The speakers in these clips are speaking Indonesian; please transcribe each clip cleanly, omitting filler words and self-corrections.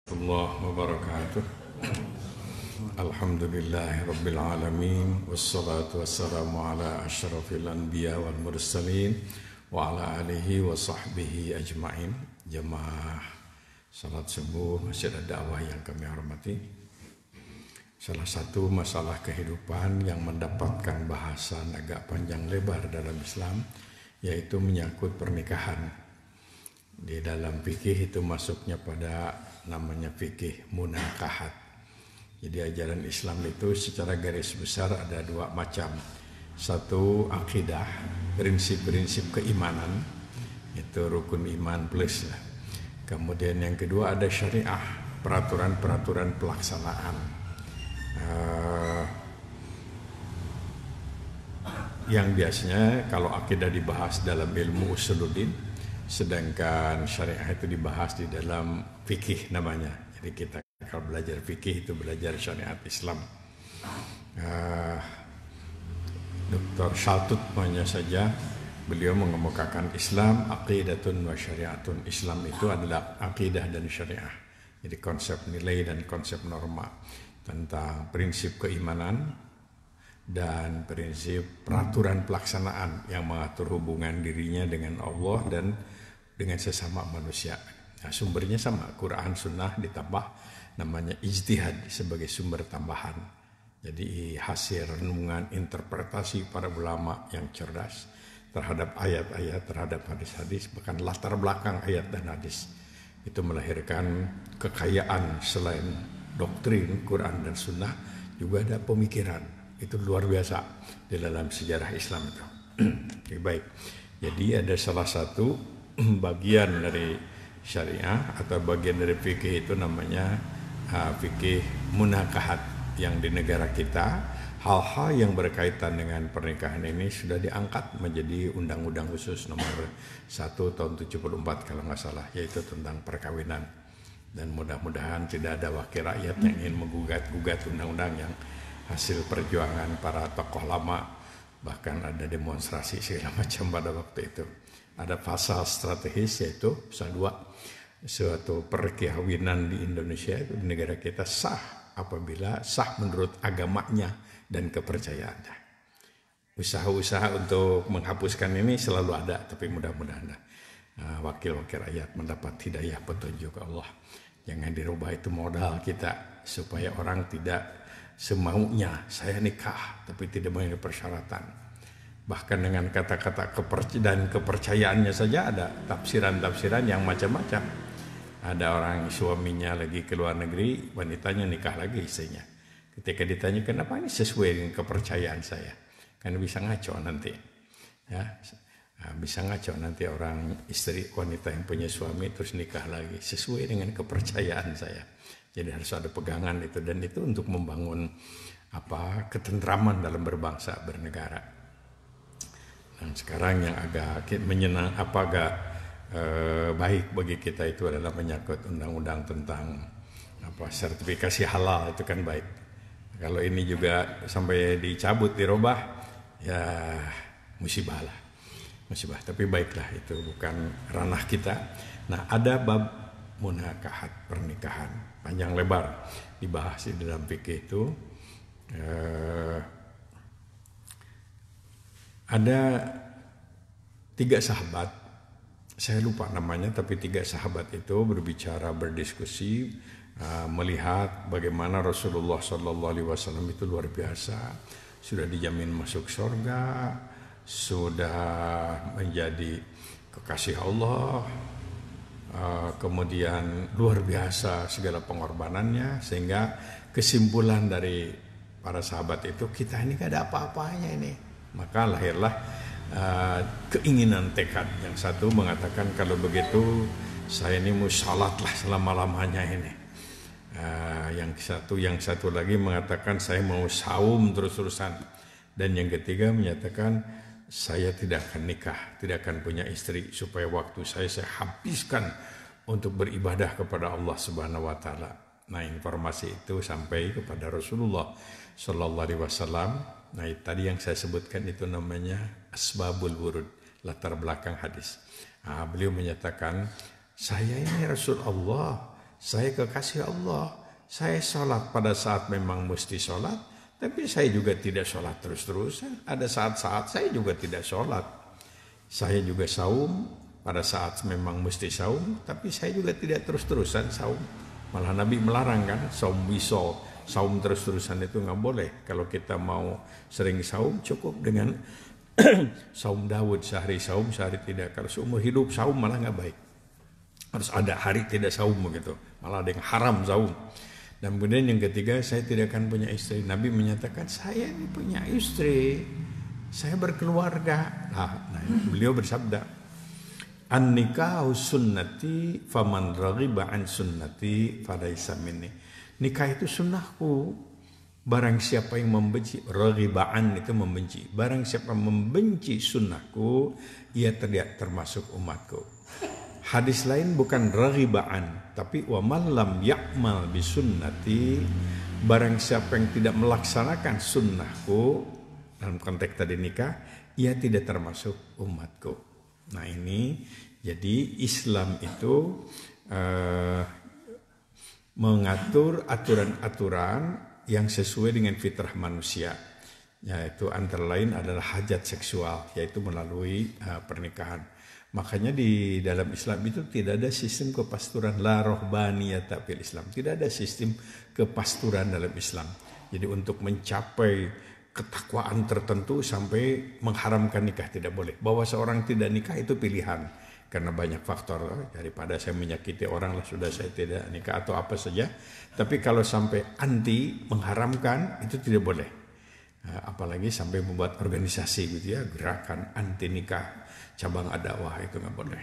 Allah wabarakatuh. Alhamdulillahi rabbil alamin. Wassalatu wassalamu ala asyrafil anbiya wal mursalin wa ala alihi wa sahbihi ajma'in. Jemaah salat subuh Masjid Ad-Da'wah yang kami hormati, salah satu masalah kehidupan yang mendapatkan bahasan agak panjang lebar dalam Islam yaitu menyangkut pernikahan. Di dalam fikih itu masuknya pada namanya fikih munakahat. Jadi ajaran Islam itu secara garis besar ada dua macam. Satu akidah, prinsip-prinsip keimanan, itu rukun iman plus lah. Kemudian yang kedua ada syariah, peraturan-peraturan pelaksanaan. Yang biasanya kalau akidah dibahas dalam ilmu usuluddin, sedangkan syariah itu dibahas di dalam fikih namanya. Jadi kita kalau belajar fikih itu belajar syariat Islam. Dr. Shaltut namanya saja, beliau mengemukakan Islam aqidatun wa syariatun. Islam itu adalah akidah dan syariah. Jadi konsep nilai dan konsep norma tentang prinsip keimanan dan prinsip peraturan pelaksanaan yang mengatur hubungan dirinya dengan Allah dan dengan sesama manusia. Nah, sumbernya sama, Quran, Sunnah ditambah namanya ijtihad sebagai sumber tambahan. Jadi hasil renungan interpretasi para ulama yang cerdas terhadap ayat-ayat, terhadap hadis-hadis, bahkan latar belakang ayat dan hadis. Itu melahirkan kekayaan selain doktrin, Quran dan Sunnah, juga ada pemikiran. Itu luar biasa di dalam sejarah Islam itu. Oke, baik. Jadi ada salah satu bagian dari syariah atau bagian dari fikih itu namanya fikih munakahat, yang di negara kita hal-hal yang berkaitan dengan pernikahan ini sudah diangkat menjadi undang-undang khusus nomor 1 tahun 74 kalau nggak salah, yaitu tentang perkawinan. Dan mudah-mudahan tidak ada wakil rakyat yang ingin menggugat-gugat undang-undang yang hasil perjuangan para tokoh lama, bahkan ada demonstrasi segala macam pada waktu itu. Ada pasal strategis yaitu pasal 2, suatu perkawinan di Indonesia itu di negara kita sah apabila sah menurut agamanya dan kepercayaannya. Usaha-usaha untuk menghapuskan ini selalu ada, tapi mudah-mudahan wakil-wakil rakyat mendapat hidayah petunjuk Allah. Jangan dirubah, itu modal kita supaya orang tidak semaunya saya nikah tapi tidak memiliki persyaratan. Bahkan dengan kata-kata kepercayaannya saja ada tafsiran-tafsiran yang macam-macam. Ada orang suaminya lagi ke luar negeri, wanitanya nikah lagi istrinya. Ketika ditanya kenapa, ini sesuai dengan kepercayaan saya. Kan bisa ngaco nanti. Ya, bisa ngaco nanti orang istri wanita yang punya suami terus nikah lagi. Sesuai dengan kepercayaan saya. Jadi harus ada pegangan itu, dan itu untuk membangun ketentraman dalam berbangsa bernegara. Dan sekarang yang agak baik bagi kita itu adalah menyangkut undang-undang tentang sertifikasi halal, itu kan baik. Kalau ini juga sampai dicabut, dirubah, ya musibah lah, musibah. Tapi baiklah, itu bukan ranah kita. Nah, ada bab munakahat, pernikahan panjang lebar dibahas di dalam fikih itu. Ada 3 sahabat, saya lupa namanya, tapi 3 sahabat itu berbicara, berdiskusi, melihat bagaimana Rasulullah SAW itu luar biasa, sudah dijamin masuk surga, sudah menjadi kekasih Allah, kemudian luar biasa segala pengorbanannya, sehingga kesimpulan dari para sahabat itu, kita ini gak ada apa-apanya ini. Maka lahirlah keinginan tekad. Yang satu mengatakan kalau begitu saya ini mau salatlah selama-lamanya ini. Yang satu lagi mengatakan saya mau saum terus-terusan. Dan yang ketiga menyatakan saya tidak akan nikah, tidak akan punya istri, supaya waktu saya habiskan untuk beribadah kepada Allah Subhanahu wa taala. Nah, informasi itu sampai kepada Rasulullah sallallahu alaihi wasallam. Nah, tadi yang saya sebutkan itu namanya asbabul wurud, latar belakang hadis. Beliau menyatakan, saya ini Rasulullah, saya kekasih Allah. Saya sholat pada saat memang mesti sholat, tapi saya juga tidak sholat terus-terusan. Ada saat-saat saya juga tidak sholat. Saya juga saum pada saat memang mesti saum, tapi saya juga tidak terus-terusan saum. Malah Nabi melarang kan, saum wisol, saum terus-terusan itu nggak boleh. Kalau kita mau sering saum, cukup dengan saum Daud, sehari saum, sehari tidak. Kalau seumur hidup saum malah nggak baik. Harus ada hari tidak saum begitu. Malah ada yang haram saum. Dan kemudian yang ketiga, saya tidak akan punya istri. Nabi menyatakan, saya ini punya istri, saya berkeluarga. Nah, beliau bersabda, an-nikahu sunnati faman raghiba an sunnati falaysa minni. Nikah itu sunnahku. Barang siapa yang membenci, raghibaan itu membenci. Barang siapa membenci sunnahku, ia tidak termasuk umatku. Hadis lain bukan raghibaan, tapi wa man lam ya'mal bi sunnati, barang siapa yang tidak melaksanakan sunnahku, dalam konteks tadi nikah, ia tidak termasuk umatku. Nah ini, jadi Islam itu mengatur aturan-aturan yang sesuai dengan fitrah manusia, yaitu antara lain adalah hajat seksual, yaitu melalui pernikahan. Makanya di dalam Islam itu tidak ada sistem kepasturan, la rohbaniyata fil Islam. Tidak ada sistem kepasturan dalam Islam. Jadi untuk mencapai ketakwaan tertentu sampai mengharamkan nikah tidak boleh. Bahwa seorang tidak nikah itu pilihan. Karena banyak faktor, daripada saya menyakiti orang lah sudah saya tidak nikah atau apa saja. Tapi kalau sampai anti mengharamkan itu tidak boleh. Apalagi sampai membuat organisasi gitu ya, gerakan anti nikah, cabang dakwah, itu nggak boleh.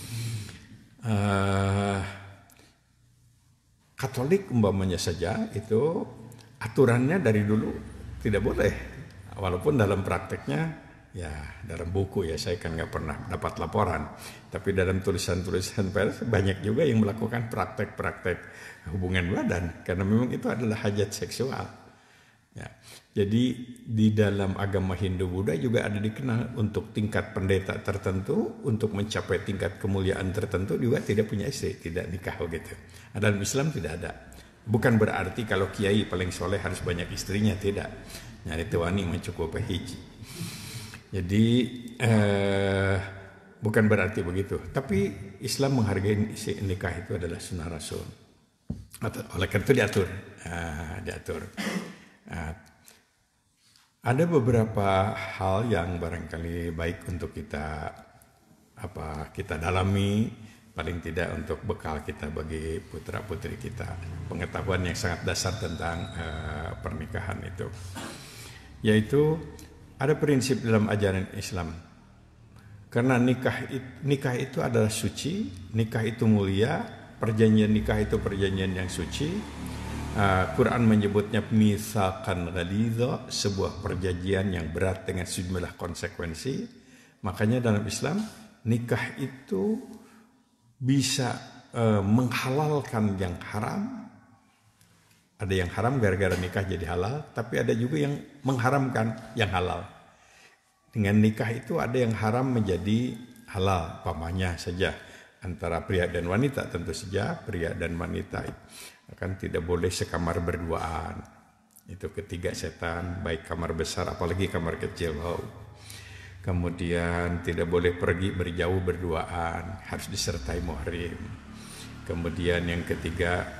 Katolik umpamanya saja itu aturannya dari dulu tidak boleh, walaupun dalam prakteknya ya dalam buku ya saya kan nggak pernah dapat laporan, tapi dalam tulisan-tulisan pers banyak juga yang melakukan praktek-praktek hubungan badan karena memang itu adalah hajat seksual. Ya, jadi di dalam agama Hindu Buddha juga ada dikenal untuk tingkat pendeta tertentu, untuk mencapai tingkat kemuliaan tertentu juga tidak punya istri, tidak nikah gitu. Dalam Islam tidak ada. Bukan berarti kalau kiai paling soleh harus banyak istrinya, tidak. Nyari tuani mencukupi hiji. Jadi bukan berarti begitu. Tapi Islam menghargai nikah itu adalah sunnah Rasul. Oleh karena itu diatur. Ada beberapa hal yang barangkali baik untuk kita dalami, paling tidak untuk bekal kita bagi putra putri kita, pengetahuan yang sangat dasar tentang pernikahan itu, yaitu ada prinsip dalam ajaran Islam. Karena nikah itu adalah suci, nikah itu mulia, perjanjian nikah itu perjanjian yang suci. Quran menyebutnya mitsaqan ghalidha, sebuah perjanjian yang berat dengan sejumlah konsekuensi. Makanya dalam Islam nikah itu bisa menghalalkan yang haram. Ada yang haram gara-gara nikah jadi halal, tapi ada juga yang mengharamkan yang halal. Dengan nikah itu ada yang haram menjadi halal, pamannya saja antara pria dan wanita, tentu saja pria dan wanita kan tidak boleh sekamar berduaan. Itu ketiga setan, baik kamar besar apalagi kamar kecil. Kemudian tidak boleh pergi berjauh berduaan, harus disertai muhrim. Kemudian yang ketiga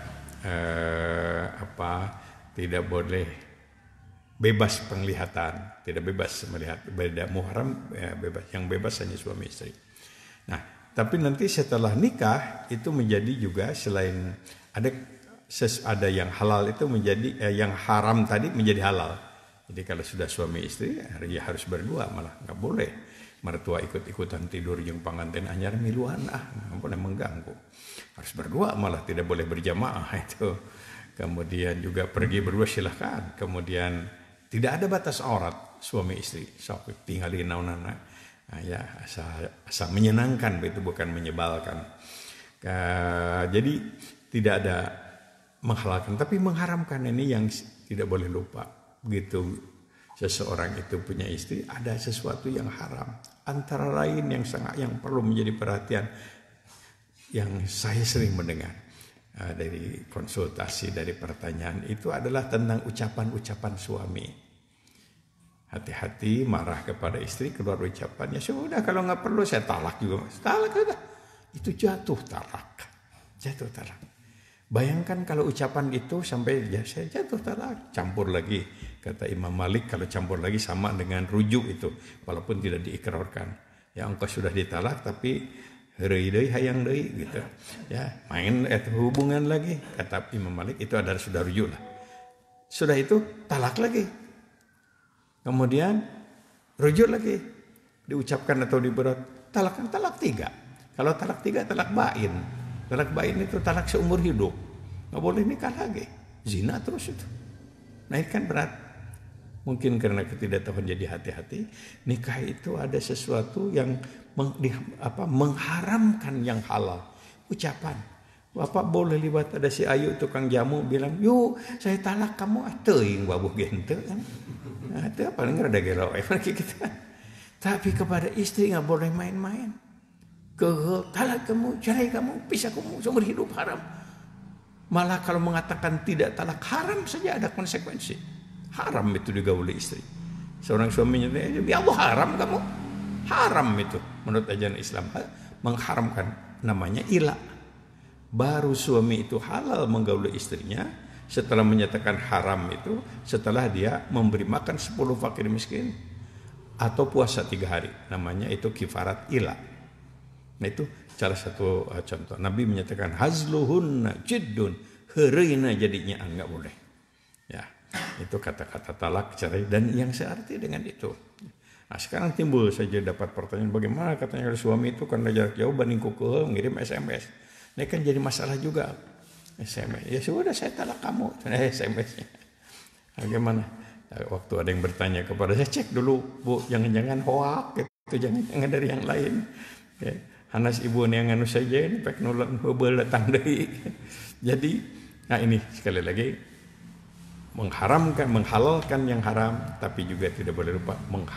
tidak boleh bebas penglihatan, tidak bebas melihat, beda muhram ya, bebas, yang bebas hanya suami istri. Nah, tapi nanti setelah nikah itu menjadi juga selain ada yang halal itu menjadi yang haram tadi menjadi halal. Jadi kalau sudah suami istri ya harus berdua, malah nggak boleh mertua ikut-ikutan tidur yang panganten anyar miluan nggak boleh mengganggu. Harus berdua, malah tidak boleh berjamaah itu. Kemudian juga pergi berdua silahkan. Kemudian tidak ada batas aurat suami istri. Sok tinggalin naunana. Ya asal menyenangkan, itu bukan menyebalkan. Jadi tidak ada menghalalkan, tapi mengharamkan, ini yang tidak boleh lupa. Begitu seseorang itu punya istri, ada sesuatu yang haram. Antara lain yang perlu menjadi perhatian, yang saya sering mendengar, dari konsultasi, dari pertanyaan itu adalah tentang ucapan-ucapan suami. Hati-hati marah kepada istri, keluar ucapannya, sudah kalau nggak perlu saya talak juga. Talak sudah. Itu jatuh talak. Jatuh talak. Bayangkan kalau ucapan itu sampai ya saya jatuh talak. Campur lagi. Kata Imam Malik kalau campur lagi sama dengan rujuk itu. Walaupun tidak diikrarkan. Ya engkau sudah ditalak tapi heureuy deui hayang deui gitu. Ya, main hubungan lagi. Kata Imam Malik itu adalah sudah rujuk lah. Sudah itu talak lagi. Kemudian rujuk lagi, diucapkan atau diberat, talak 3. Kalau talak 3 talak bain. Talak bain itu talak seumur hidup. Nggak boleh nikah lagi. Zina terus itu. Nah ini kan berat. Mungkin karena ketidaktahuan jadi hati-hati. Nikah itu ada sesuatu yang mengharamkan yang halal. Ucapan. Bapak boleh libat ada si Ayu tukang jamu bilang, yuk saya talak kamu teuing babuh gente kan. Nah, itu paling rada gelo gitu. Tapi kepada istri nggak boleh main-main. Talak kamu, cerai kamu, pisah kamu, seumur hidup haram. Malah kalau mengatakan tidak talak haram saja ada konsekuensi. Haram itu digauli istri. Seorang suaminya, ya Allah haram kamu. Haram itu menurut ajaran Islam mengharamkan, namanya ila. Baru suami itu halal menggauli istrinya setelah menyatakan haram itu, setelah dia memberi makan 10 fakir miskin atau puasa 3 hari, namanya itu kifarat ila. Nah itu salah satu contoh. Nabi menyatakan hazluhunna jiddun, heureuina jadinya enggak boleh. Ya, itu kata-kata talak, cerai dan yang searti dengan itu. Nah sekarang timbul saja dapat pertanyaan, bagaimana katanya suami itu karena jarak jauh banding kukuh ngirim SMS. Ini kan jadi masalah juga. SMS. Ya sudah saya talak kamu. SMS-nya. Bagaimana? Waktu ada yang bertanya kepada saya, cek dulu Bu, jangan-jangan hoak gitu, jangan dari yang lain. Ya, Hanas ibu yang anu saja ini pek nulan heubeul datang deui. Jadi, nah ini sekali lagi menghalalkan yang haram, tapi juga tidak boleh lupa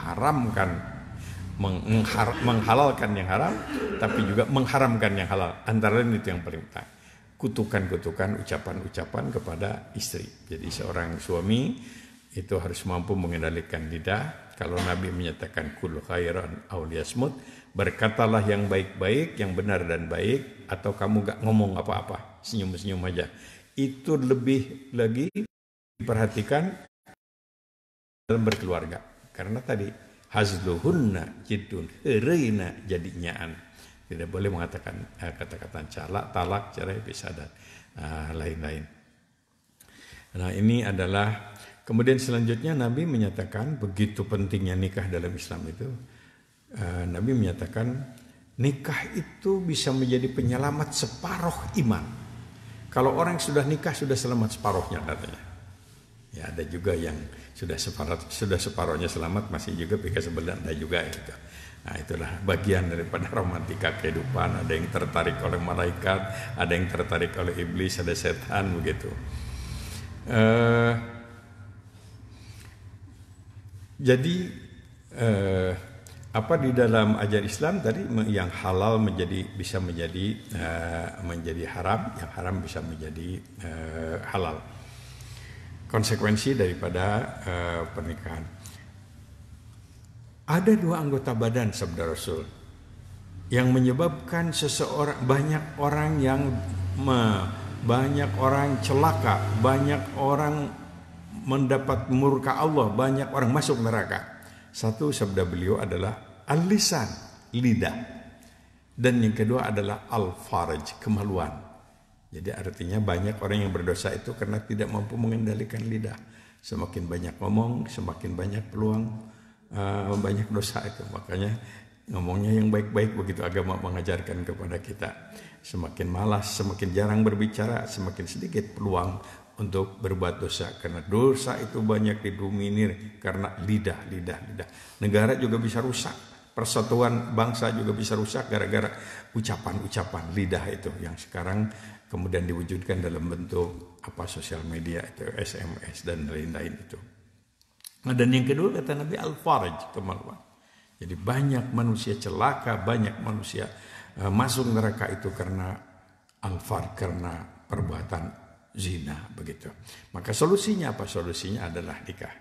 menghalalkan yang haram, tapi juga mengharamkan yang halal. Antara lain itu yang paling utama. Kutukan-kutukan, ucapan-ucapan kepada istri. Jadi seorang suami itu harus mampu mengendalikan lidah. Kalau Nabi menyatakan kul khairan aw liyasmut, berkatalah yang baik-baik, yang benar dan baik, atau kamu gak ngomong apa-apa, senyum-senyum aja. Itu lebih lagi diperhatikan dalam berkeluarga. Karena tadi hazluhunna jiddun, heureuina jadi nyaan. Tidak boleh mengatakan kata-kata talak, cerai, pisah dan lain-lain. Nah ini adalah, kemudian selanjutnya Nabi menyatakan begitu pentingnya nikah dalam Islam itu. Nabi menyatakan nikah itu bisa menjadi penyelamat separuh iman. Kalau orang sudah nikah sudah selamat separuhnya katanya. Ya ada juga yang sudah separuhnya selamat, masih juga pika sebelah ada juga gitu. Nah itulah bagian daripada romantika kehidupan. Ada yang tertarik oleh malaikat, ada yang tertarik oleh iblis, ada setan begitu. Jadi apa di dalam ajaran Islam tadi yang halal bisa menjadi haram, yang haram bisa menjadi halal. Konsekuensi daripada pernikahan. Ada 2 anggota badan sabda Rasul yang menyebabkan banyak orang celaka, banyak orang mendapat murka Allah, banyak orang masuk neraka. Satu sabda beliau adalah al-lisan, lidah. Dan yang kedua adalah al-farj, kemaluan. Jadi artinya banyak orang yang berdosa itu karena tidak mampu mengendalikan lidah. Semakin banyak ngomong, semakin banyak peluang banyak dosa itu. Makanya ngomongnya yang baik-baik, begitu agama mengajarkan kepada kita. Semakin malas, semakin jarang berbicara, semakin sedikit peluang untuk berbuat dosa. Karena dosa itu banyak didominir karena lidah. Negara juga bisa rusak, persatuan bangsa juga bisa rusak gara-gara ucapan-ucapan lidah itu yang sekarang kemudian diwujudkan dalam bentuk sosial media itu, SMS dan lain-lain itu. Nah, dan yang kedua kata Nabi al-farj, kemaluan. Jadi banyak manusia celaka, banyak manusia masuk neraka itu karena al-farj, karena perbuatan zina begitu. Maka solusinya apa? Solusinya adalah nikah.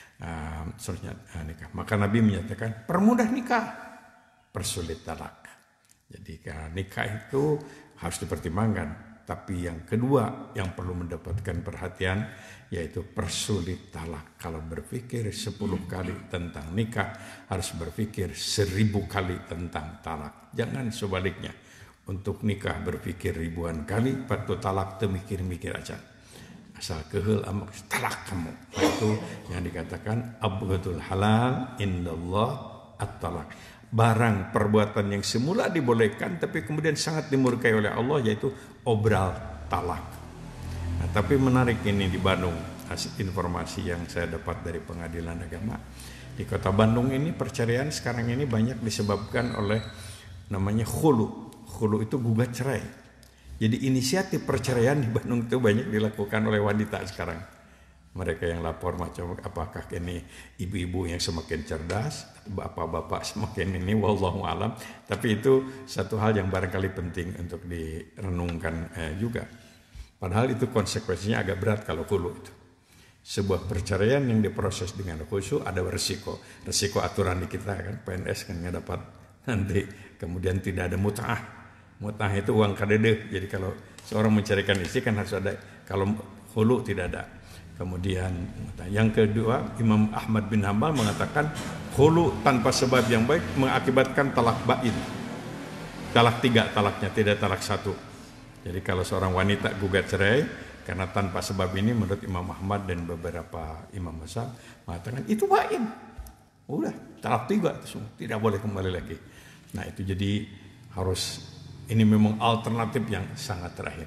Nikah. Maka Nabi menyatakan permudah nikah, persulit talak. Jadi nikah itu harus dipertimbangkan. Tapi yang kedua yang perlu mendapatkan perhatian yaitu persulit talak. Kalau berpikir 10 kali tentang nikah, harus berpikir 1000 kali tentang talak. Jangan sebaliknya. Untuk nikah berpikir ribuan kali, patut talak tu mikir-mikir aja. Asal kehel amak talak kamu. Itu yang dikatakan abghadul halal indallah at-talak. Barang perbuatan yang semula dibolehkan tapi kemudian sangat dimurkai oleh Allah yaitu obral talak. Nah, tapi menarik ini di Bandung, hasil informasi yang saya dapat dari Pengadilan Agama. Di Kota Bandung ini perceraian sekarang ini banyak disebabkan oleh namanya khulu. Khulu itu gugat cerai. Jadi inisiatif perceraian di Bandung itu banyak dilakukan oleh wanita sekarang. Mereka yang lapor macam apakah ini ibu-ibu yang semakin cerdas, bapak-bapak semakin ini, wallahu alam. Tapi itu satu hal yang barangkali penting untuk direnungkan juga. Padahal itu konsekuensinya agak berat kalau khulu itu. Sebuah perceraian yang diproses dengan khusyuk ada resiko. Resiko aturan di kita kan, PNS kan nggak dapat nanti. Kemudian tidak ada mut'ah. Mut'ah itu uang kadedeh. Jadi kalau seorang menceraikan istri kan harus ada. Kalau khulu tidak ada. Kemudian yang kedua, Imam Ahmad bin Hambal mengatakan khulu tanpa sebab yang baik mengakibatkan talak bain. Talak 3 talaknya, tidak talak 1. Jadi kalau seorang wanita gugat cerai karena tanpa sebab ini menurut Imam Ahmad dan beberapa imam mazhab mengatakan itu bain. Udah, talak 3 itu semua, tidak boleh kembali lagi. Nah, itu jadi harus ini memang alternatif yang sangat terakhir.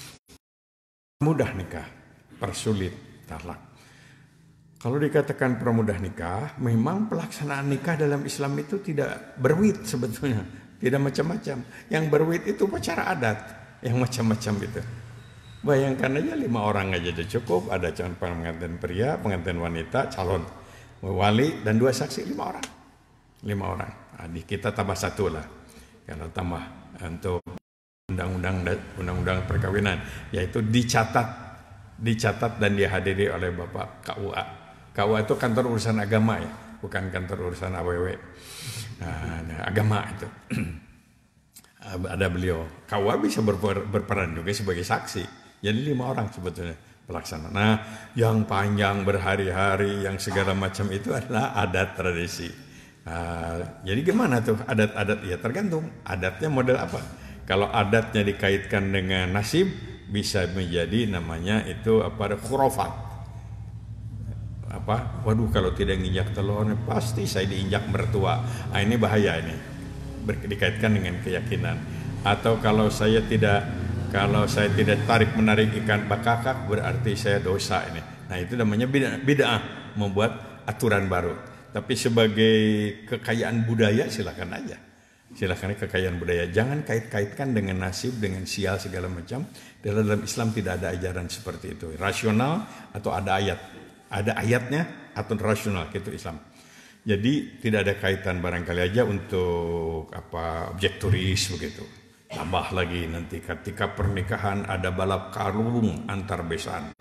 Mudah nikah, persulit talak. Kalau dikatakan permudah nikah, memang pelaksanaan nikah dalam Islam itu tidak berwit sebetulnya, tidak macam-macam. Yang berwit itu upacara adat, yang macam-macam itu. Bayangkan aja 5 orang aja sudah cukup, ada calon pengantin pria, pengantin wanita, calon wali dan 2 saksi, 5 orang. 5 orang. Nah, di kita tambah 1 lah. Kalau tambah untuk undang-undang perkawinan, yaitu dicatat dan dihadiri oleh Bapak KUA. KUA itu kantor urusan agama ya, bukan kantor urusan AWW. Nah, agama itu. Ada beliau. KUA bisa berperan juga sebagai saksi. Jadi 5 orang sebetulnya pelaksana. Nah, yang panjang berhari-hari, yang segala macam itu adalah adat tradisi. Jadi gimana tuh adat-adat? Ya tergantung. Adatnya model apa? Kalau adatnya dikaitkan dengan nasib, bisa menjadi namanya itu khurafat. Waduh kalau tidak nginjak telur pasti saya diinjak mertua. Ini bahaya ini. Dikaitkan dengan keyakinan. Atau kalau saya tidak tarik menarik ikan bakakak berarti saya dosa ini. Nah, itu namanya bid'ah, membuat aturan baru. Tapi sebagai kekayaan budaya silakan aja. Silakan kekayaan budaya, jangan kait-kaitkan dengan nasib, dengan sial segala macam. Dalam Islam tidak ada ajaran seperti itu. Rasional atau ada ayatnya atau rasional gitu Islam. Jadi tidak ada kaitan, barangkali aja untuk objek turis begitu. Tambah lagi nanti ketika pernikahan ada balap karung antar besan.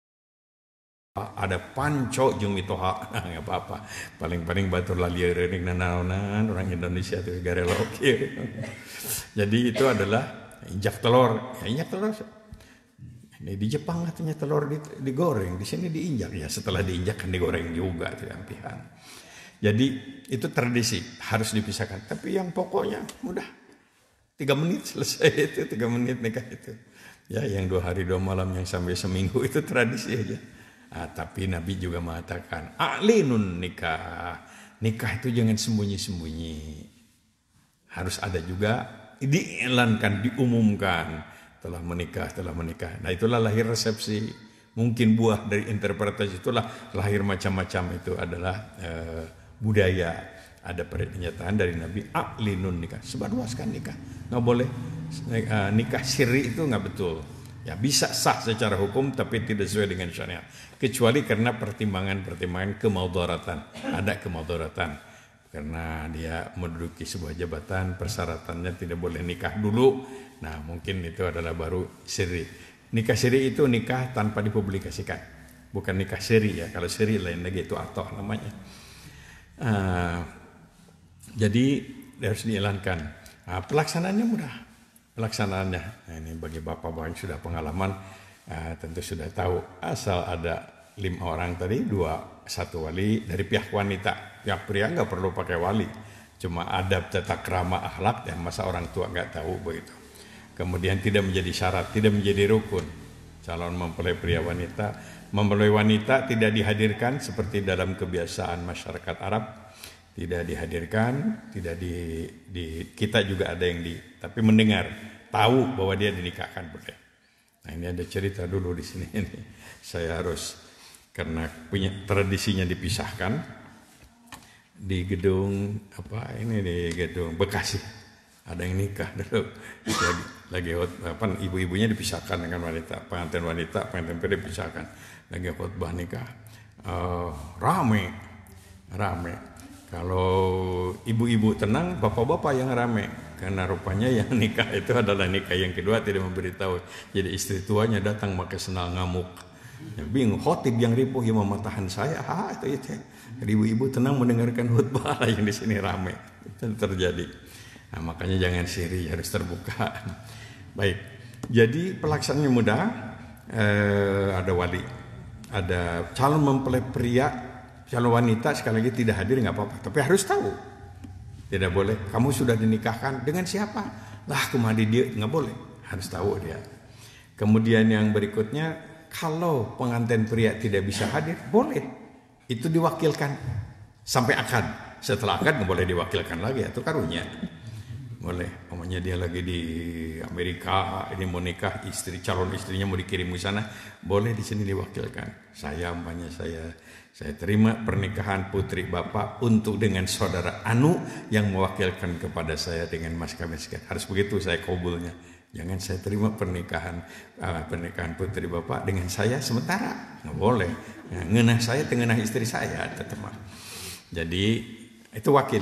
Ada panco jeung mitoha, nggak apa-apa. Paling-paling batur lalieur reuning nanaonan orang Indonesia itu garelo oke. Jadi itu adalah injak telur. Ya, injak telur. Ini di Jepang katanya telur digoreng, di sini diinjak. Ya setelah diinjak kan digoreng juga itu ampihan. Jadi itu tradisi, harus dipisahkan. Tapi yang pokoknya mudah. 3 menit selesai itu, 3 menit nikah itu. Ya yang 2 hari 2 malam yang sampai seminggu itu tradisi aja. Tapi Nabi juga mengatakan a'linun nikah. Nikah itu jangan sembunyi-sembunyi. Harus ada juga diiklankan, diumumkan telah menikah. Nah, itulah lahir resepsi. Mungkin buah dari interpretasi itulah lahir macam-macam. Itu adalah budaya. Ada pernyataan dari Nabi a'linun nikah. Sebarluaskan nikah. Nggak boleh nikah siri itu nggak betul. Ya bisa sah secara hukum tapi tidak sesuai dengan syariat. Kecuali karena pertimbangan kemaudaratan. Ada kemaudaratan. Karena dia menduduki sebuah jabatan, persyaratannya tidak boleh nikah dulu. Nah mungkin itu adalah baru siri. Nikah siri itu nikah tanpa dipublikasikan, bukan nikah siri ya. Kalau siri lain lagi, itu atoh namanya. Jadi harus diilankan. Pelaksanaannya mudah. Pelaksanaannya, ini bagi bapak-bapak yang sudah pengalaman, tentu sudah tahu. Asal ada 5 orang tadi, 1 wali dari pihak wanita. Pihak pria nggak perlu pakai wali. Cuma adab, tata krama, akhlak, dan masa orang tua nggak tahu begitu. Kemudian tidak menjadi syarat, tidak menjadi rukun. Calon mempelai pria wanita, mempelai wanita tidak dihadirkan seperti dalam kebiasaan masyarakat Arab. Tidak dihadirkan, tidak kita juga ada yang tapi mendengar, tahu bahwa dia dinikahkan boleh. Nah, ini ada cerita dulu di sini ini. Saya harus, karena punya tradisinya dipisahkan di gedung di gedung Bekasi. Ada yang nikah dulu, lagi ibu-ibunya dipisahkan dengan wanita, pengantin pria dipisahkan, lagi khutbah nikah, rame. Kalau ibu-ibu tenang, bapak-bapak yang rame, karena rupanya yang nikah itu adalah nikah yang kedua, tidak memberitahu. Jadi istri tuanya datang pakai sendal ngamuk, ya, bingung, khotib yang ripuh yang mematahan saya, itu. Jadi ibu-ibu tenang mendengarkan khutbah yang di sini rame, itu terjadi. Nah, makanya jangan siri, harus terbuka. Baik, jadi pelaksanaannya mudah. Ada wali, ada calon mempelai pria, calon wanita sekali lagi tidak hadir nggak apa-apa, tapi harus tahu. Tidak boleh, kamu sudah dinikahkan dengan siapa? Lah, kemana dia, nggak boleh, harus tahu dia. Kemudian yang berikutnya, kalau pengantin pria tidak bisa hadir, boleh, itu diwakilkan sampai akad. Setelah akad nggak boleh diwakilkan lagi, itu karunya. Boleh, namanya dia lagi di Amerika, ini mau nikah, calon istrinya mau dikirim ke sana, boleh di sini diwakilkan. Saya terima pernikahan putri bapak untuk dengan saudara Anu yang mewakilkan kepada saya dengan mas kawin sekian. Harus begitu saya kabulnya. Jangan saya terima pernikahan putri bapak dengan saya sementara, nggak boleh. Ya, ngenah saya tengenah istri saya tetap. Jadi itu wakil.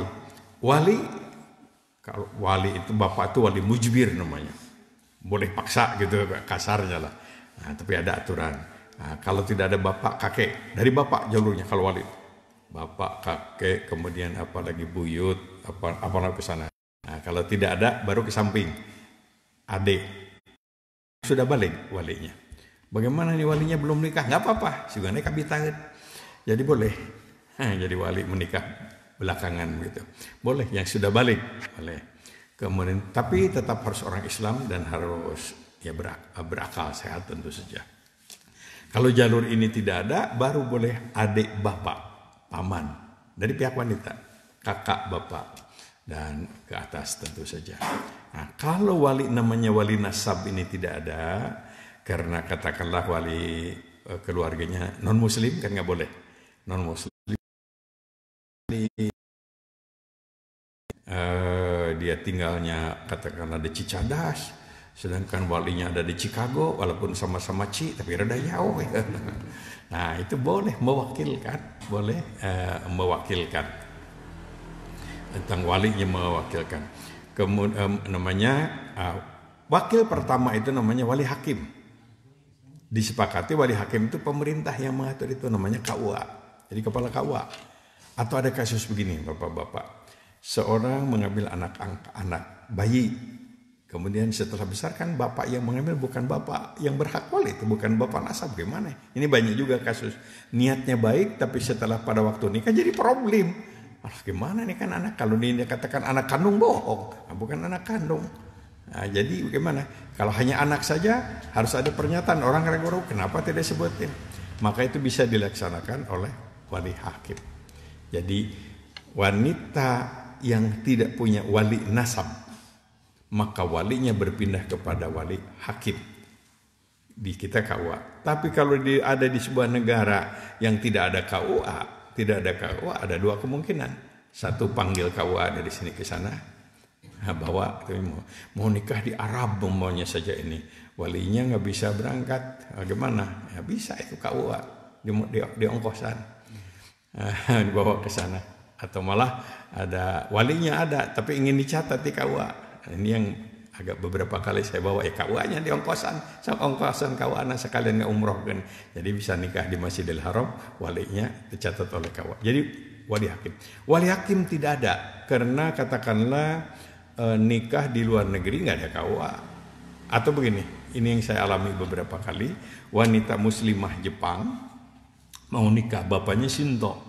Kalau wali itu bapak itu wali mujbir namanya, boleh paksa gitu kasarnya lah. Nah, tapi ada aturan. Nah, kalau tidak ada bapak kakek, dari bapak jalurnya kalau wali, bapak kakek, kemudian apalagi buyut, apa ke sana. Nah, kalau tidak ada baru ke samping, adik sudah balik walinya. Bagaimana nih walinya belum nikah? Nggak apa-apa, sugane kabitangan. Jadi boleh, jadi wali menikah belakangan gitu. Boleh yang sudah balik, boleh. Kemudian tapi tetap harus orang Islam dan harus ya berakal sehat tentu saja. Kalau jalur ini tidak ada, baru boleh adik bapak, paman dari pihak wanita, kakak bapak dan ke atas tentu saja. Nah, kalau wali namanya wali nasab ini tidak ada, karena katakanlah wali keluarganya non muslim kan nggak boleh, non muslim. Dia tinggalnya katakanlah di Cicadas, sedangkan walinya ada di Chicago, walaupun sama-sama tapi rada jauh ya. Nah, itu boleh mewakilkan, tentang walinya mewakilkan. Kemudian wakil pertama itu namanya wali hakim. Disepakati wali hakim itu pemerintah yang mengatur, itu namanya KUA. Jadi kepala KUA. Atau ada kasus begini, bapak-bapak. Seorang mengambil anak bayi, kemudian setelah besar kan bapak yang mengambil bukan bapak yang berhak wali, itu bukan bapak nasab, gimana? Ini banyak juga kasus, niatnya baik tapi setelah pada waktu nikah jadi problem. Gimana nih kan anak, kalau dia katakan anak kandung bohong, bukan anak kandung. Nah, jadi bagaimana? Kalau hanya anak saja harus ada pernyataan, orang ragu-ragu kenapa tidak sebutin. Maka itu bisa dilaksanakan oleh wali hakim. Jadi wanita yang tidak punya wali nasab, maka walinya berpindah kepada wali hakim. Di kita KUA. Tapi kalau ada di sebuah negara yang tidak ada KUA, ada 2 kemungkinan. Satu, panggil KUA dari sini ke sana, bawa mau nikah di Arab maunya saja ini, walinya nggak bisa berangkat, gimana? Ya bisa, itu KUA di ongkosan, dibawa ke sana. Atau malah ada walinya ada tapi ingin dicatat di KUA. Ini yang Agak beberapa kali saya bawa KUA-nya di ongkosan, sama ongkosan KUA sekalian umroh kan. Jadi bisa nikah di Masjidil Haram, walinya dicatat oleh KUA. Jadi wali hakim. Wali hakim tidak ada karena katakanlah nikah di luar negeri nggak ada KUA. Atau begini, ini yang saya alami beberapa kali, wanita muslimah Jepang mau nikah bapaknya Shinto.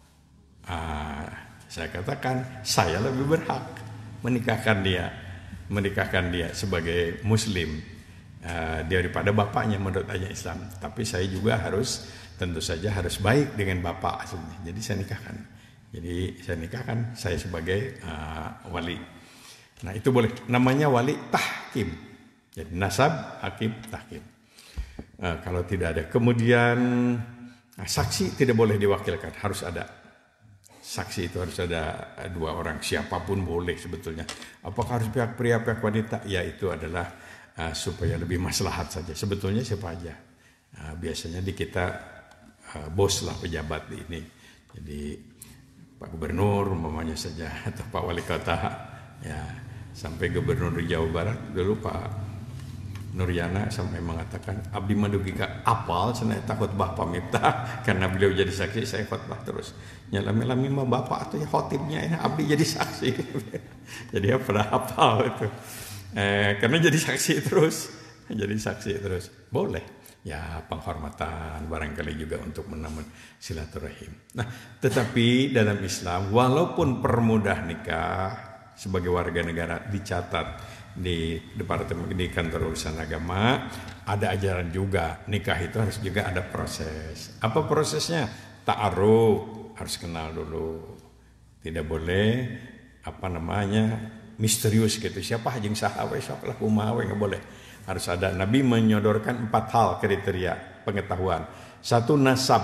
Saya katakan saya lebih berhak menikahkan dia sebagai muslim daripada bapaknya menurut ajaran Islam. Tapi saya juga tentu saja harus baik dengan bapak aslinya. Jadi saya nikahkan saya sebagai wali. Nah itu boleh, namanya wali tahkim. Jadi nasab, hakim, tahkim. Kalau tidak ada, kemudian saksi tidak boleh diwakilkan, harus ada. Saksi itu harus ada 2 orang, siapapun boleh sebetulnya. Apakah harus pihak pria, pihak wanita? Ya itu adalah supaya lebih maslahat saja. Sebetulnya siapa aja. Biasanya di kita bos lah pejabat ini. Jadi Pak Gubernur umpamanya saja atau Pak Wali Kota. Ya sampai Gubernur di Jawa Barat dulu Pak Nuryana sampai mengatakan abdi madugika apal cenah eta khotbah pamiftah karena beliau jadi saksi saya khotbah terus nyalami-lami mah bapak atau ya khotibnya ini abdi jadi saksi. Jadi ya pernah hafal itu karena jadi saksi terus boleh ya, penghormatan barangkali juga untuk menambah silaturahim. Nah tetapi dalam Islam walaupun permudah nikah sebagai warga negara dicatat di departemen di kantor urusan agama ada ajaran juga nikah itu harus juga ada proses. Apa prosesnya? Ta'aruf, harus kenal dulu. Tidak boleh misterius gitu. Siapa hajing sahawe sok lah kumaha nggak boleh. Harus ada. Nabi menyodorkan 4 hal kriteria pengetahuan. 1 nasab.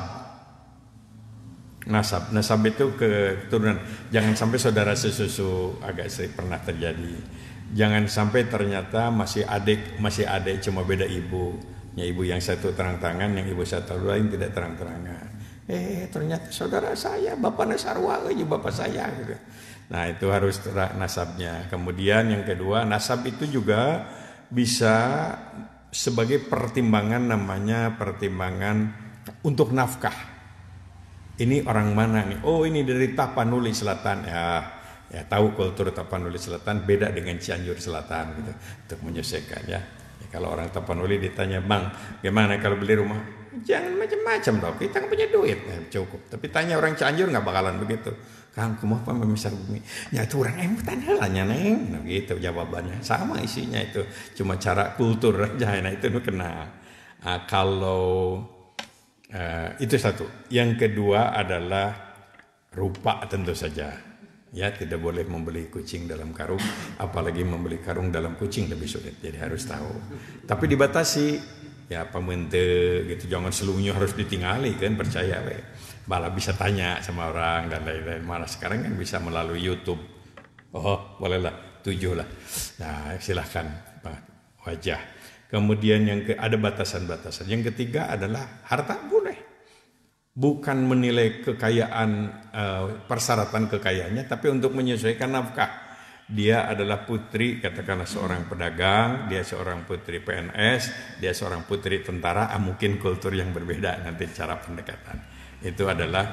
Nasab itu keturunan. Jangan sampai saudara sesusu, agak sering pernah terjadi. Jangan sampai ternyata masih adik cuma beda ibu. Ya ibu yang satu terang-terangan, yang ibu satu lain tidak terang-terangan. Ternyata saudara saya, bapaknya sarwa aja bapak saya gitu. Nah, itu harus nasabnya. Kemudian yang kedua, nasab itu juga bisa sebagai pertimbangan, namanya pertimbangan untuk nafkah. Ini orang mana nih? Oh, ini dari Tapanuli Selatan ya tahu kultur Tapanuli Selatan beda dengan Cianjur Selatan gitu untuk menyesuaikan ya. Kalau orang Tapanuli ditanya bang gimana kalau beli rumah, jangan macam-macam dong, kita kan punya duit cukup. Tapi tanya orang Cianjur nggak bakalan begitu. Kang kumaha memisah bumi ya itu orang emutan helanya neng, nah, gitu jawabannya sama isinya itu cuma cara kultur aja. Nah itu kena kalau itu satu. Yang kedua adalah rupa tentu saja. Ya tidak boleh membeli kucing dalam karung, apalagi membeli karung dalam kucing lebih sulit. Jadi harus tahu. Tapi dibatasi, ya pemente gitu, jangan seluruhnya harus ditinggali kan, percaya we. Malah bisa tanya sama orang dan lain-lain. Malah sekarang kan bisa melalui YouTube. Oh bolehlah 7 lah. Nah silahkan wajah. Kemudian ada batasan-batasan. Yang ketiga adalah harta boleh. Bukan menilai kekayaan, persyaratan kekayaannya, tapi untuk menyesuaikan nafkah. Dia adalah putri, katakanlah seorang pedagang, dia seorang putri PNS, dia seorang putri tentara, mungkin kultur yang berbeda nanti cara pendekatan. Itu adalah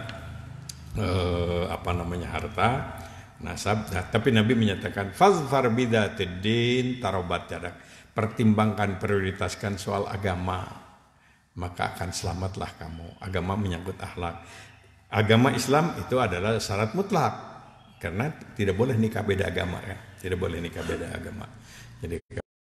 harta, nasab. Nah, tapi Nabi menyatakan fazfar bidzatid din tarobat yadak. Pertimbangkan, prioritaskan soal agama, maka akan selamatlah kamu. Agama menyangkut akhlak. Agama Islam itu adalah syarat mutlak karena tidak boleh nikah beda agama ya. Tidak boleh nikah beda agama. Jadi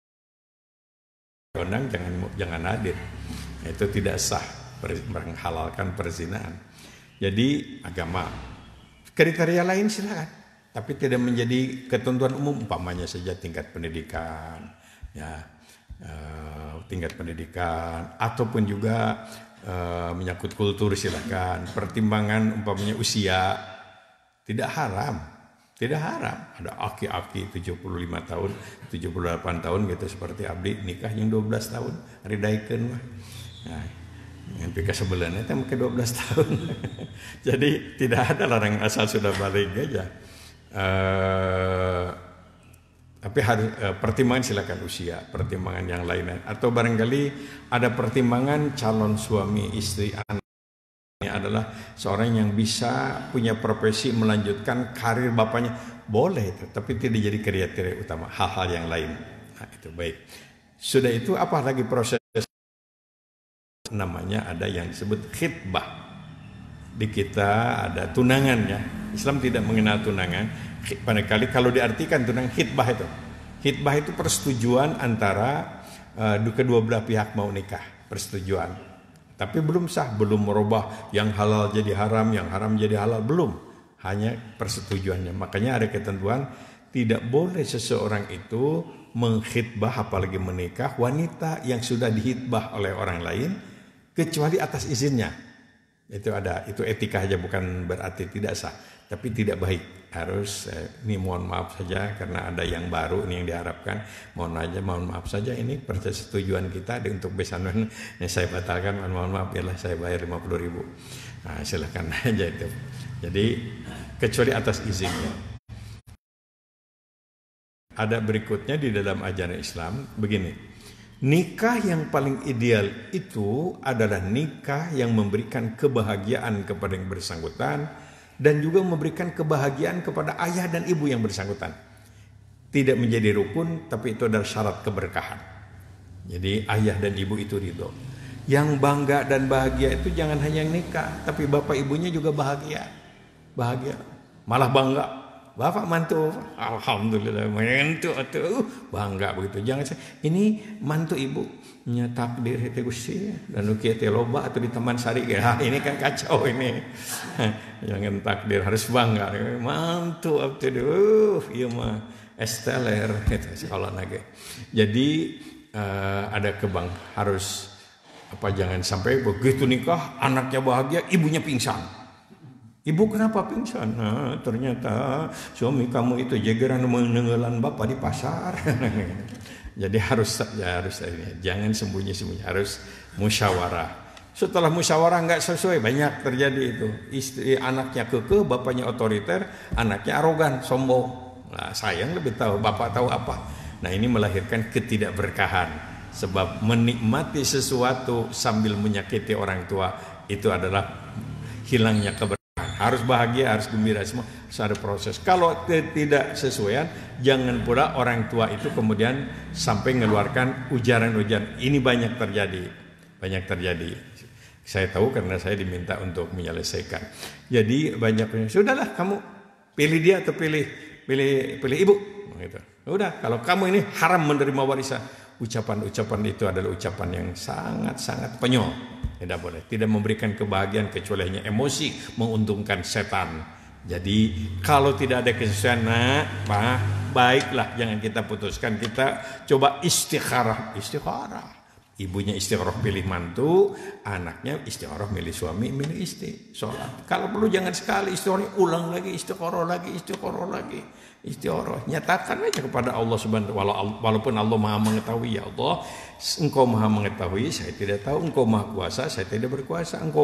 undang jangan hadir. Itu tidak sah, menghalalkan perzinahan. Jadi agama. Kriteria lain silakan, tapi tidak menjadi ketentuan umum, umpamanya saja tingkat pendidikan ya. Tingkat pendidikan ataupun juga menyangkut kultur silakan. Pertimbangan umpamanya usia tidak haram. Ada aki-aki 75 tahun, 78 tahun gitu seperti abdi nikah yang 12 tahun ridaikeun mah. Nah, yang pika sebelahnya itu mungkin 12 tahun. Jadi tidak ada larangan asal sudah balik aja. Tapi harus pertimbangan silakan usia, pertimbangan yang lain, atau barangkali ada pertimbangan calon suami istri anak ini adalah seorang yang bisa punya profesi melanjutkan karir bapaknya, boleh itu, tapi tidak jadi kriteria utama, hal-hal yang lain. Nah itu baik. Sudah itu apa lagi proses namanya ada yang disebut khitbah. Di kita ada tunangan ya. Islam tidak mengenal tunangan. Barangkali kalau diartikan tunangan khitbah itu. Khitbah itu persetujuan antara kedua belah pihak mau nikah, persetujuan. Tapi belum sah, belum merubah yang halal jadi haram, yang haram jadi halal, belum. Hanya persetujuannya. Makanya ada ketentuan tidak boleh seseorang itu mengkhitbah apalagi menikah wanita yang sudah dihitbah oleh orang lain kecuali atas izinnya. Itu ada, itu etika aja, bukan berarti tidak sah, tapi tidak baik. Harus ini mohon maaf saja karena ada yang baru ini yang diharapkan. Mohon maaf saja ini persetujuan kita untuk besanan yang saya batalkan, mohon maaf ya, saya bayar 50.000. Nah, silahkan aja itu. Jadi kecuali atas izinnya. Ada berikutnya di dalam ajaran Islam begini. Nikah yang paling ideal itu adalah nikah yang memberikan kebahagiaan kepada yang bersangkutan dan juga memberikan kebahagiaan kepada ayah dan ibu yang bersangkutan. Tidak menjadi rukun, tapi itu adalah syarat keberkahan. Jadi ayah dan ibu itu ridho. Yang bangga dan bahagia itu jangan hanya yang nikah, tapi bapak ibunya juga bahagia. Bahagia, malah bangga. Bapak mantu, alhamdulillah mantu atuh bangga begitu. Jangan saya ini mantu ibu nya takdir itu Gusti dan kieu teh loba atau di Taman Sari ya. Ini kan kacau ini. Jangan takdir, harus bangga. Mantu atuh ieu mah esteller gitu sekolah nage. Jadi ada harus apa, jangan sampai begitu nikah anaknya bahagia, ibunya pingsan. Ibu kenapa pingsan? Nah, ternyata suami kamu itu jegeran menenggelan bapak di pasar. Jadi harus ini, jangan sembunyi-sembunyi, harus musyawarah. Setelah musyawarah nggak sesuai, banyak terjadi itu. Istri anaknya kekeh, bapaknya otoriter, anaknya arogan, sombong. Nah, sayang lebih tahu, bapak tahu apa. Nah, ini melahirkan ketidakberkahan. Sebab menikmati sesuatu sambil menyakiti orang tua itu adalah hilangnya keberkahan. Harus bahagia, harus gembira, semua harus ada proses. Kalau tidak sesuaian, jangan pula orang tua itu kemudian sampai mengeluarkan ujaran-ujaran. Ini banyak terjadi. Saya tahu karena saya diminta untuk menyelesaikan. Jadi banyak, sudahlah kamu pilih dia atau pilih ibu. Gitu. Udah, kalau kamu ini haram menerima warisan. Ucapan-ucapan itu adalah ucapan yang sangat-sangat penyol. Tidak boleh, tidak memberikan kebahagiaan kecuali hanya emosi, menguntungkan setan. Jadi kalau tidak ada kesesuaian, baiklah jangan kita putuskan, kita coba istikharah. Ibunya istikharah pilih mantu, anaknya istikharah milih suami, milih istri. Sholat. Kalau perlu jangan sekali istikharah, ulang lagi istikharah lagi. Istikharah. Nyatakan aja kepada Allah Subhanahu wa taala, walaupun Allah Maha mengetahui, ya Allah, Engkau Maha mengetahui, saya tidak tahu, Engkau Maha kuasa, saya tidak berkuasa, Engkau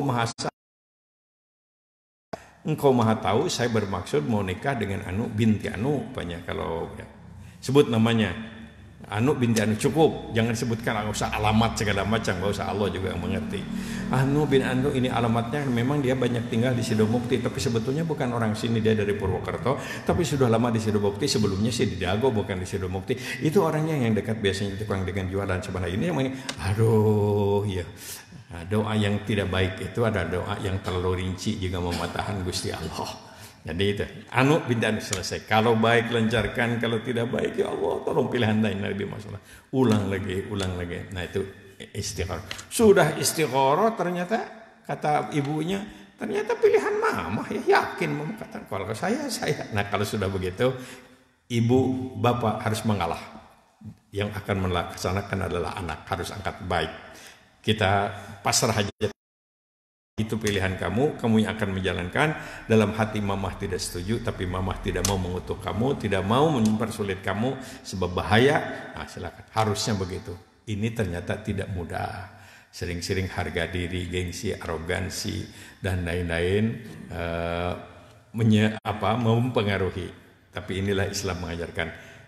Maha tahu, saya bermaksud mau nikah dengan Anu binti Anu, banyak kalau ya. Sebut namanya Anu binti Anu, cukup, jangan sebutkan nggak usah alamat segala macam, nggak usah, Allah juga yang mengerti. Anu bin Anu ini alamatnya, memang dia banyak tinggal di Sidomukti, tapi sebetulnya bukan orang sini, dia dari Purwokerto, tapi sudah lama di Sidomukti, sebelumnya sih di Dago, bukan di Sidomukti. Itu orangnya yang dekat, biasanya tukang dengan jualan sebenarnya ini yang aduh ya. Nah, doa yang tidak baik itu ada doa yang terlalu rinci juga mematahkan Gusti Allah. Jadi itu Anu binti Anu selesai. Kalau baik lancarkan, kalau tidak baik ya Allah tolong pilihan lain lebih masalah. Ulang lagi. Nah itu istikharah. Sudah istikharah ternyata kata ibunya, ternyata pilihan mama ya, yakin mama kata kalau saya. Nah kalau sudah begitu ibu bapak harus mengalah. Yang akan melaksanakan adalah anak, harus angkat baik. Kita pasrah aja. Itu pilihan kamu yang akan menjalankan. Dalam hati mamah tidak setuju, tapi mamah tidak mau mengutuk kamu, tidak mau mempersulit kamu sebab bahaya. Nah silakan, harusnya begitu. Ini ternyata tidak mudah. Sering-sering harga diri, gengsi, arogansi dan lain-lain mempengaruhi. Tapi inilah Islam mengajarkan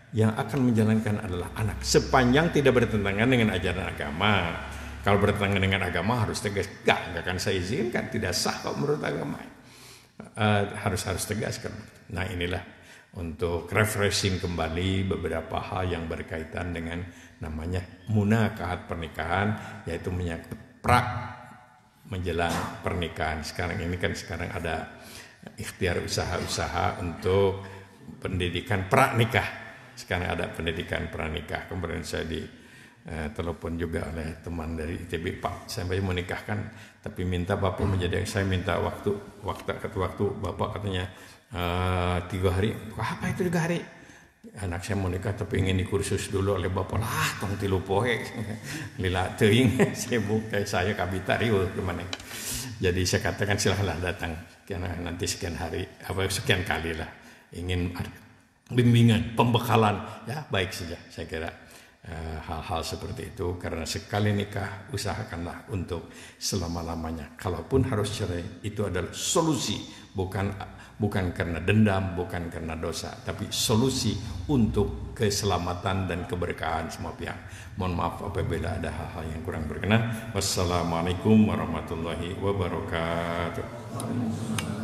yang akan menjalankan adalah anak, sepanjang tidak bertentangan dengan ajaran agama. Kalau bertentangan dengan agama harus tegas, enggak akan saya izinkan, tidak sah kalau menurut agama. Harus tegaskan. Nah, inilah untuk refreshing kembali beberapa hal yang berkaitan dengan namanya munakahat pernikahan, yaitu menyangkut pra menjelang pernikahan. Sekarang ada ikhtiar usaha-usaha untuk pendidikan pranikah. Sekarang ada pendidikan pranikah. Kemudian saya telepon juga oleh teman dari ITB, Pak, saya mau menikahkan, tapi minta Bapak menjadi, saya minta waktu Bapak katanya 3 hari. Apa itu 3 hari? Anak saya mau nikah tapi ingin dikursus dulu oleh Bapak. Lah, tong 3 poe. Lila teuing sibuk kayak saya kabita riweuh kemana. Jadi saya katakan silahkanlah datang karena nanti sekian kali lah ingin bimbingan, pembekalan, ya baik saja saya kira. Hal-hal seperti itu, karena sekali nikah usahakanlah untuk selama-lamanya. Kalaupun harus cerai, itu adalah solusi, bukan karena dendam, bukan karena dosa, tapi solusi untuk keselamatan dan keberkahan semua pihak. Mohon maaf apabila ada hal-hal yang kurang berkenan. Wassalamualaikum warahmatullahi wabarakatuh.